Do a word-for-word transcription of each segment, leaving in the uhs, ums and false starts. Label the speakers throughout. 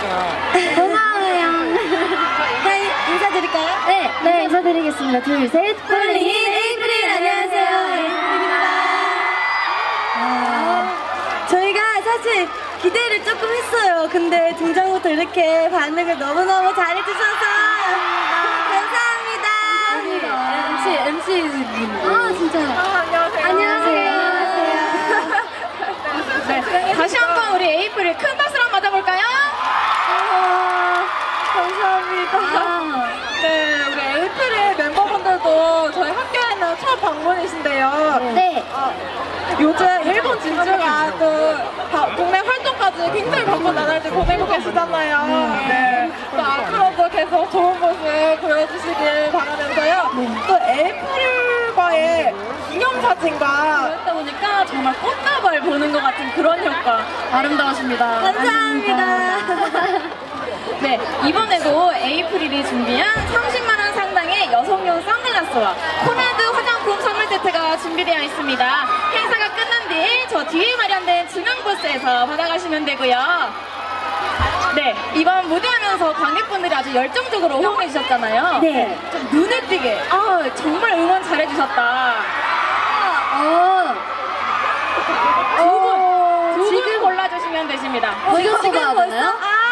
Speaker 1: 고마워요.
Speaker 2: 네, 인사드릴까요?
Speaker 1: 네, 네, 인사드리겠습니다. 둘, 셋.
Speaker 2: 폴린 에이프릴, 안녕하세요. 에이프릴입니다. 아, 저희가 사실 기대를 조금 했어요. 근데 등장부터 이렇게 반응을 너무너무 잘해주셔서 감사합니다.
Speaker 1: 엠씨, 엠씨. 아, 진짜요?
Speaker 3: 아, 안녕하세요.
Speaker 1: 안녕하세요.
Speaker 3: 네, 다시 한번 우리 에이프릴 큰 박수로 한번 맞아볼까요? 아, 감사합니다.
Speaker 1: 아.
Speaker 3: 네, 우리 에이프릴 멤버분들도 저희 학교에는 첫 방문이신데요.
Speaker 1: 네.
Speaker 3: 아, 요즘 일본 진주가 또 바- 동네 활동까지 굉장히 바쁜 나날들 보내고 계시잖아요. 네. 또 앞으로도 계속 좋은 모습 보여주시길 바라면서요. 또 에이프릴과의 기념사진과 그러다 보니까 정말 꽃다발 보는 것 같은 그런 효과. 아름다우십니다.
Speaker 2: 감사합니다.
Speaker 3: 네, 이번에도 에이프릴이 준비한 삼십만 원 상당의 여성용 선글라스와 코나드 화장품 선물 세트가 준비되어 있습니다. 행사가 끝난 뒤 저 뒤에 마련된 중앙 부스에서 받아가시면 되고요. 네, 이번 무대하면서 관객분들이 아주 열정적으로 호응해 주셨잖아요.
Speaker 2: 네.
Speaker 3: 좀 눈에 띄게 아 정말 응원 잘해주셨다.
Speaker 1: 어,
Speaker 3: 두 분,
Speaker 1: 어,
Speaker 3: 두 분
Speaker 1: 지금-
Speaker 3: 골라주시면 되십니다.
Speaker 1: 지금 뽑아야 되나요?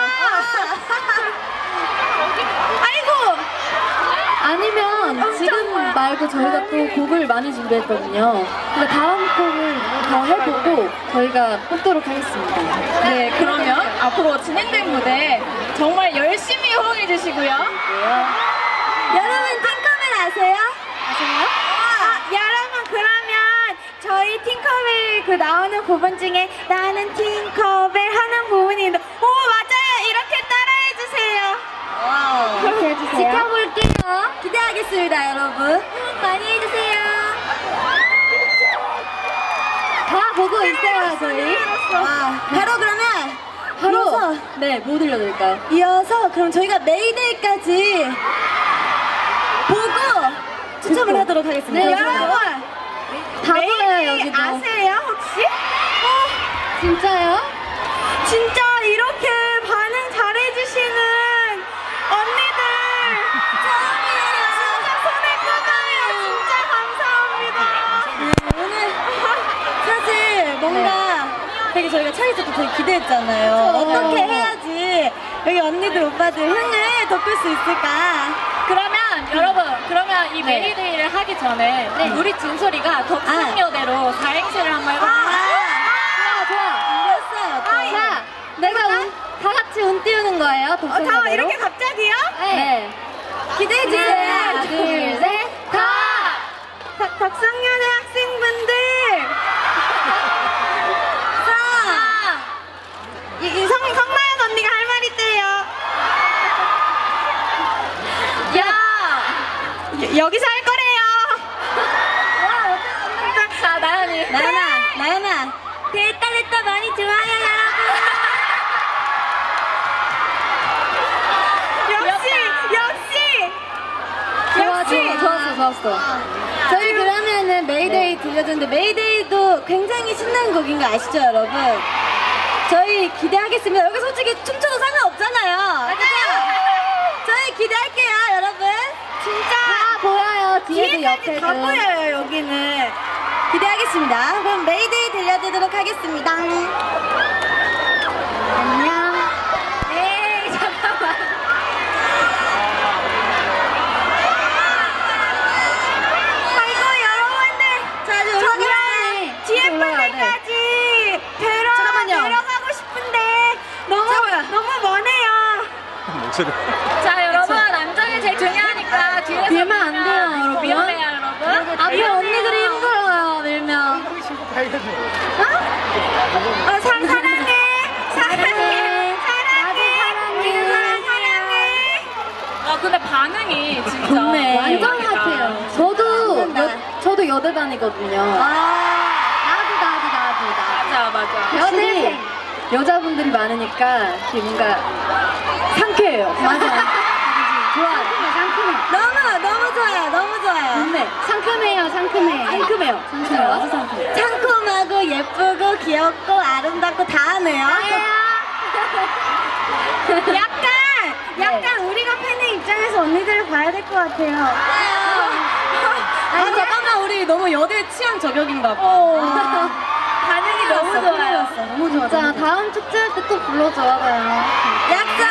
Speaker 3: 아이고!
Speaker 1: 아니면 지금 말고 저희가 또 곡을 많이 준비했거든요. 그래서 다음 곡을 더 해보고 저희가 뽑도록 하겠습니다.
Speaker 3: 네, 그러면 앞으로 진행된 무대 정말 열심히 호응해 주시고요.
Speaker 2: 여러분, 팅커벨 아세요?
Speaker 1: 아시나요?
Speaker 2: 아, 여러분, 그러면 저희 팅커벨 그 나오는 부분 중에 나는 팅커벨 하는 부분이 있는데, 오, 맞아요! 이렇게 따라해주세요.
Speaker 1: 이렇게 해주세요.
Speaker 2: 지켜볼게요. 기대하겠습니다, 여러분. 많이 해주세요.
Speaker 1: 다 보고 있어요, 저희.
Speaker 2: 아, 바로 그러면
Speaker 1: 바로,
Speaker 2: 이어서,
Speaker 1: 네, 뭐 들려드릴까요?
Speaker 2: 이어서 그럼 저희가 메이데이까지 보고 추첨을
Speaker 1: 듣고.
Speaker 2: 하도록 하겠습니다.
Speaker 1: 네,
Speaker 2: 여러분,
Speaker 1: 다 보여요, 여기도.
Speaker 2: 아세요, 혹시? 어,
Speaker 1: 진짜요?
Speaker 2: 진짜 이렇게 반응 잘해주시는 언니들 처음이에요. 진짜 손에 꼽아요. 진짜 감사합니다. 네, 오늘 사실 뭔가 되게 저희가 차에서도 되게 기대했잖아요.
Speaker 1: 어.
Speaker 2: 어떻게 해야지 여기 언니들 오빠들 흥을 돋굴 수 있을까?
Speaker 3: 그러면 여러분, 그러면 이
Speaker 1: 네.
Speaker 3: 메이데이를 하기 전에
Speaker 1: 네.
Speaker 3: 우리 진솔이가 덕성여대로 사행시를 한번 해볼까요?
Speaker 2: 아,
Speaker 1: 좋아, 좋아.
Speaker 2: 이겼어요. 또.
Speaker 1: 자, 내가 운, 다 같이 운 띄우는 거예요,
Speaker 2: 어,
Speaker 1: 독서대로.
Speaker 2: 다 이렇게 갑자기요?
Speaker 1: 네.
Speaker 2: 기대해주세요.
Speaker 1: 하나, 둘, 셋, 다!
Speaker 2: 박- 박성현의 학생분들 자, 이, 이 성, 성나연 언니가 할 말 있대요.
Speaker 3: 야!
Speaker 2: 여, 여기서 할 거래요.
Speaker 3: 자, 나연이.
Speaker 2: 나연아, 나연아, 됐다 됐다 많이 좋아요 여러분. 역시 역시
Speaker 1: 좋아,
Speaker 2: 역시.
Speaker 1: 좋아, 좋았어, 좋았어.
Speaker 2: 저희 그러면은 메이데이 들려줬는데 메이데이도 굉장히 신나는 곡인 거 아시죠, 여러분? 저희 기대하겠습니다. 여기 솔직히 춤춰도 상관없잖아요. 맞아요. 저희 기대할게요, 여러분. 진짜
Speaker 1: 다 보여요, 뒤에도
Speaker 2: 뒤에까지
Speaker 1: 옆에도.
Speaker 2: 다 보여요, 여기는. 기대하겠습니다. 그럼 메이데이 들려드리도록 하겠습니다.
Speaker 1: 안녕.
Speaker 2: 에이, 잠깐만. 아이고, 여러분들. 자, 저는 뒤에
Speaker 1: 올라가야 돼.
Speaker 2: 분들까지 뵈러
Speaker 1: 잠깐만요.
Speaker 2: 내려가고 싶은데 너무,
Speaker 1: 잠깐만.
Speaker 2: 너무 머네요.
Speaker 4: 목소리.
Speaker 3: 자, 여러분, 안전이 제일 중요하니까 뒤에서
Speaker 1: 밀면 안 돼요,
Speaker 3: 밀면
Speaker 1: 여러분.
Speaker 3: 위험해요, 여러분.
Speaker 1: 앞에 언니들이 힘들어요, 밀면.
Speaker 2: 어, 사, 사랑해. 사랑해. 사랑해. 사랑해. 사랑해.
Speaker 3: 아, 근데 반응이 진짜.
Speaker 1: 좋네. 완전
Speaker 3: 대박이다.
Speaker 1: 핫해요. 저도, 여, 저도 여대반이거든요.
Speaker 2: 아.
Speaker 1: 나도, 나도, 나도, 나도.
Speaker 3: 맞아, 맞아.
Speaker 1: 확실히 여자분들이 많으니까 이렇게 뭔가 상쾌해요. 맞아요. 좋아요. 상큼해.
Speaker 2: 너무, 너무 좋아요. 너무 좋아요.
Speaker 1: 좋네. 상큼해요, 상큼해. 상큼해요. 상큼해요. 아주 상큼해요.
Speaker 2: 상큼하고 예쁘고 귀엽고 아름답고 다 하네요. 약간 약간 우리가 팬의 입장에서 언니들을 봐야 될 것 같아요. 아 잠깐만 우리 너무 여대 취향 저격인가 봐. 반응이 너무 좋아요. 너무 좋아.
Speaker 1: 자, 다음 축제 할 때 또 불러줘요.
Speaker 2: 약속.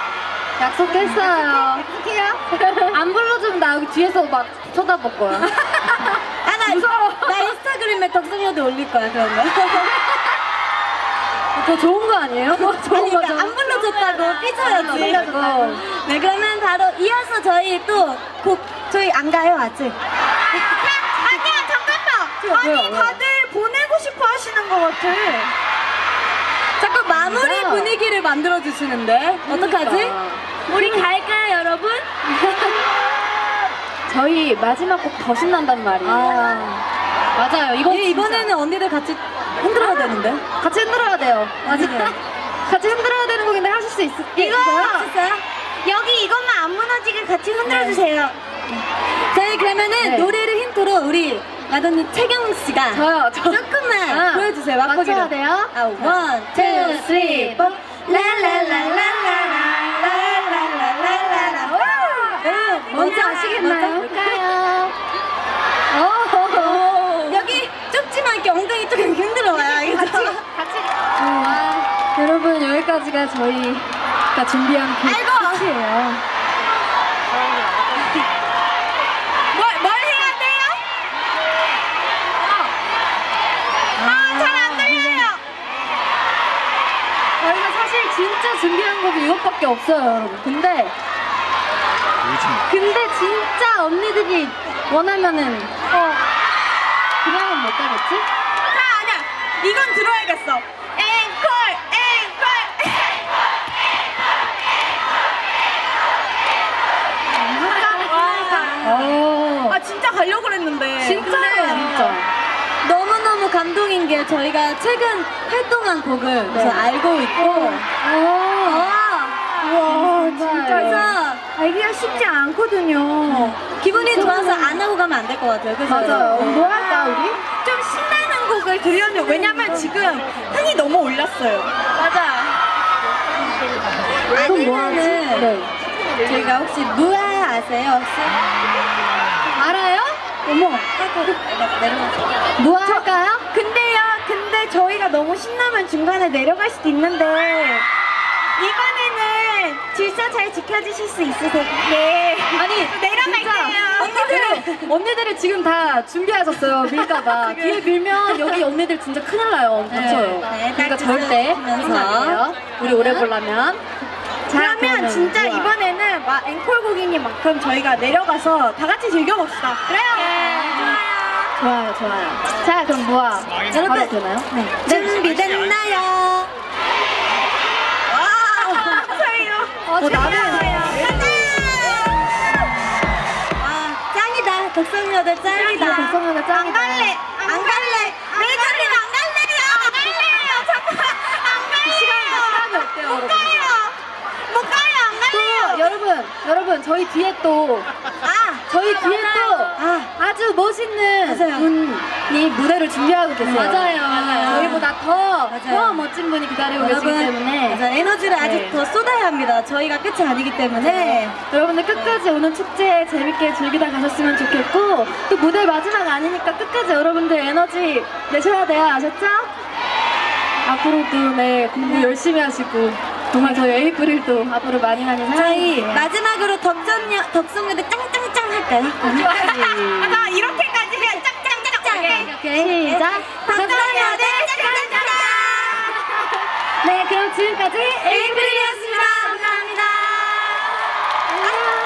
Speaker 1: 약속했어요.
Speaker 2: 약속해요.
Speaker 1: 안 불러주면 나 여기 뒤에서 막 쳐다볼 거야.
Speaker 2: 아나 무서워. 나 인스타그램에 덕성여대 올릴 거야 그런 거.
Speaker 1: 더 좋은 거 아니에요? 뭐 좋은
Speaker 2: 아니, 그러니까
Speaker 1: 거죠.
Speaker 2: 안 불러줬다고 삐쳐야지.
Speaker 1: 안 불러줬다고.
Speaker 2: 네, 그러면 바로 이어서 저희 또 곡 저희 안 가요 아직. 아니야 잠깐만.
Speaker 1: 왜요, 왜요?
Speaker 2: 다들 보내고 싶어 하시는 것 같아. 자꾸 마무리
Speaker 1: 진짜?
Speaker 2: 분위기를 만들어 주시는데 어떡하지?
Speaker 1: 그러니까.
Speaker 2: 우리 갈까요 여러분?
Speaker 1: 저희 마지막 곡 더 신난단 말이에요.
Speaker 2: 아,
Speaker 1: 맞아요. 이거
Speaker 2: 이- 이번에는 언니들 같이 흔들어야 되는데.
Speaker 1: 같이 흔들어야 돼요.
Speaker 2: 맞아요.
Speaker 1: 같이 흔들어야 되는 곡인데 하실 수 있,
Speaker 2: 이거
Speaker 1: 있어요?
Speaker 2: 진짜요? 여기 이것만 안 무너지게 같이 흔들어 주세요. 저희 그러면은
Speaker 1: 네.
Speaker 2: 노래를 힌트로 우리 마더니 채경 씨가
Speaker 1: 저요. 저.
Speaker 2: 조금만
Speaker 1: 아,
Speaker 2: 보여주세요.
Speaker 1: 맞춰야
Speaker 2: 맛보기를.
Speaker 1: 돼요?
Speaker 2: 아, 원, 투, 쓰리, 포. 라라라라라라라라라라라. 여러분
Speaker 1: 뭔지 아시겠나요?
Speaker 2: 뭘까요?
Speaker 1: 오.
Speaker 2: 여기 좁지만 이렇게 엉덩이 좀 이렇게 흔들어봐요. 알겠죠?
Speaker 1: 같이. 아, 여러분 여기까지가 저희가 준비한 그
Speaker 2: 아이고.
Speaker 1: 끝이에요.
Speaker 2: 뭘, 뭘 해야 돼요? 아, 잘 안 들려요.
Speaker 1: 저희가 사실 진짜 준비한 곡이 이것밖에 없어요, 여러분. 근데 근데 진짜 언니들이 원하면은 어 그냥은 못 가겠지?
Speaker 2: 자, 아니야. 이건 들어야겠어. 앵콜, 앵콜.
Speaker 1: 어.
Speaker 2: 아, 진짜 가려고 그랬는데.
Speaker 1: 진짜요, 진짜.
Speaker 2: 너무너무 감동인 게 저희가 최근 활동한 곡을
Speaker 1: 네.
Speaker 2: 우선 알고 있고.
Speaker 1: 어.
Speaker 2: 와,
Speaker 1: 진짜요.
Speaker 2: 그래서 알기가 쉽지 않거든요. 기분이 좋아서 안 하고 가면 안 될 것 같아요. 그래서
Speaker 1: 맞아요. 뭐 할까 우리?
Speaker 2: 좀 신나는 곡을 들려면 왜냐면 지금 흥이 너무 올랐어요. 맞아.
Speaker 1: 그럼 뭐 하지?
Speaker 2: 아니면은
Speaker 1: 네.
Speaker 2: 저희가 혹시 무아 아세요 혹시?
Speaker 1: 알아요?
Speaker 2: 어머. 하고 내려가서.
Speaker 1: 뭐 할까요?
Speaker 2: 근데요, 근데 저희가 너무 신나면 중간에 내려갈 수도 있는데 이번에는 질서 잘 지켜주실 수 있으세요? 네.
Speaker 1: 아니
Speaker 2: 내려갈게요.
Speaker 1: 언니들 언니들이 지금 다 준비하셨어요. 밀까봐 뒤에 밀면 여기 언니들 진짜 큰일 나요. 다쳐요.
Speaker 2: 네,
Speaker 1: 그러니까
Speaker 2: 딱
Speaker 1: 절대
Speaker 2: 주면서.
Speaker 1: 그러면 안 돼요. 우리 오래 보려면. 자,
Speaker 2: 그러면 진짜
Speaker 1: 뭐야?
Speaker 2: 이번에는 막 앵콜곡이니만큼 저희가 내려가서 다 같이 즐겨봅시다. 그래요.
Speaker 1: 좋아요, 좋아요. 자, 그럼 뭐야?
Speaker 2: 여러분,
Speaker 1: 바로 되나요?
Speaker 2: 네. 준비됐나요? 와, 저희요.
Speaker 1: 어, 나는
Speaker 2: 아, 짱이다. 독성여대 짱이다.
Speaker 1: 독성여대 짱이다.
Speaker 2: 안 갈래. 안 갈래. 메이저님 안 갈래요. 안 갈래요. 잠깐. 안 갈래요.
Speaker 1: 시간이 어때요,
Speaker 2: 못
Speaker 1: 여러분?
Speaker 2: 가요. 못 가요. 안 갈래요.
Speaker 1: 또 여러분, 여러분 저희 뒤에 또
Speaker 2: 아,
Speaker 1: 저희 뒤에 또
Speaker 2: 아.
Speaker 1: 아주 멋있는
Speaker 2: 맞아요.
Speaker 1: 분이 무대를 준비하고 계세요.
Speaker 2: 맞아요. 맞아요.
Speaker 1: 저희보다 더,
Speaker 2: 맞아요.
Speaker 1: 더 멋진 분이 기다리고 계시기 때문에
Speaker 2: 맞아, 에너지를 아직
Speaker 1: 네.
Speaker 2: 더 쏟아야 합니다. 저희가 끝이 아니기 때문에.
Speaker 1: 여러분들 끝까지 오늘 축제 재밌게 즐기다 가셨으면 좋겠고 또 무대 마지막 아니니까 끝까지 여러분들 에너지 내셔야 돼요. 아셨죠? 앞으로도 네 공부 열심히 하시고 정말 저희 에이프릴도 앞으로 많이 많이
Speaker 2: 저희
Speaker 1: 사랑해주세요.
Speaker 2: 마지막으로 덕전여, 덕성여대 짱짱짱 할까요? 아, 이렇게까지 해야 짱짱짱짱.
Speaker 1: 오케이, 시작.
Speaker 2: 덕성여대 짱짱짱짱.
Speaker 1: 네, 그럼 지금까지
Speaker 2: 에이프릴이었습니다. 감사합니다. 안녕.